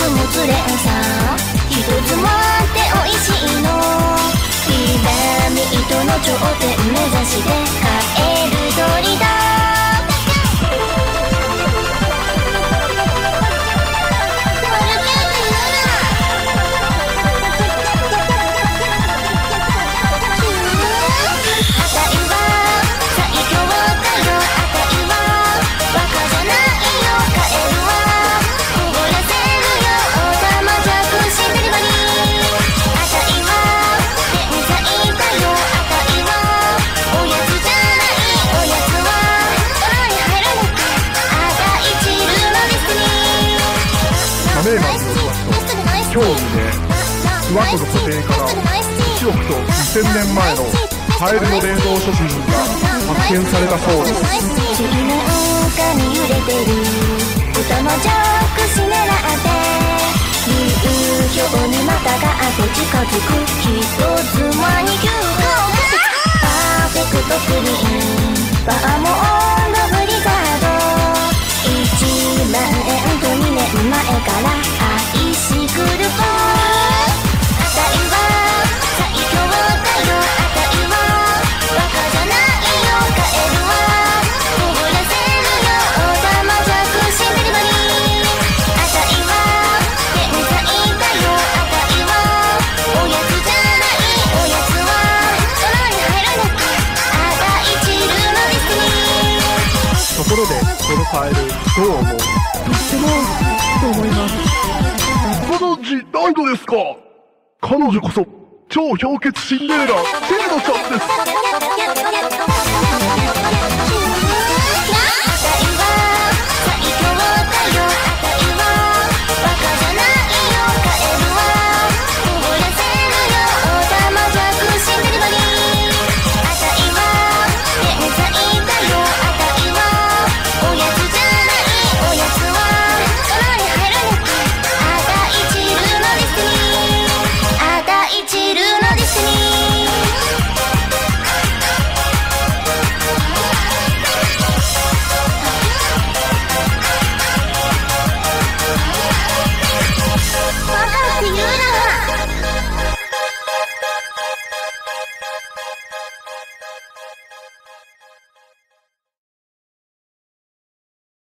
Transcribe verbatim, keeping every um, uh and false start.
物連鎖一つもあっておいしいのピラミッドの頂点目指して帰る鳥だメーマンによりますと、今日未明、諏訪湖の湖底からいちおくとにせんねんまえのカエルの冷凍食品が発見されたそうです。 水面下に揺れてる歌のジョークし狙って流氷にまたがって近づく一つ間に急降下パーフェクトクリーンバーモンドブリザードいちまんえんとにねんまえから愛しくるぽーあたいは最強だよあたいはバカじゃないよカエルは凍らせるよオタマジャクシデリバリーあたいは天才だよあたいはおやつじゃないおやつは空に入らなくあたいチルのディスニーところでこのカエルどう思う？ とってもと思います。 ご存知ないのですか？彼女こそ超氷結シンデレラセレナちゃんです。